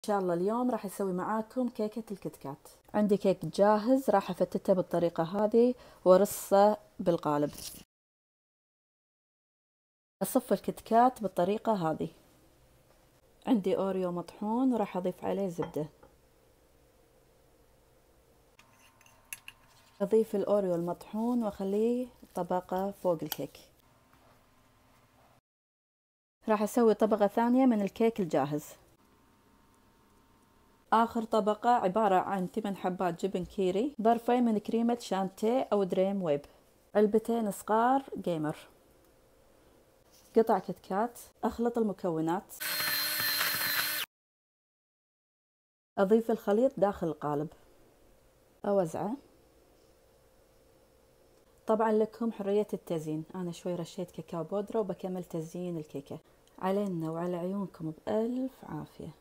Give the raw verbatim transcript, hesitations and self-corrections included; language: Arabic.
ان شاء الله اليوم راح اسوي معاكم كيكة الكتكات. عندي كيك جاهز راح افتته بالطريقة هذه وارصه بالقالب. اصف الكتكات بالطريقة هذه. عندي اوريو مطحون وراح اضيف عليه زبدة. اضيف الاوريو المطحون واخليه طبقة فوق الكيك. راح اسوي طبقة ثانية من الكيك الجاهز. آخر طبقة عبارة عن ثمان حبات جبن كيري، ظرفين من كريمة شانتيه أو دريم ويب، علبتين صغار جيمر، قطع كتكات. أخلط المكونات، أضيف الخليط داخل القالب، أوزعه. طبعا لكم حرية التزيين، أنا شوي رشيت كاكاو بودرة وبكمل تزيين الكيكة. علينا وعلى عيونكم بألف عافية.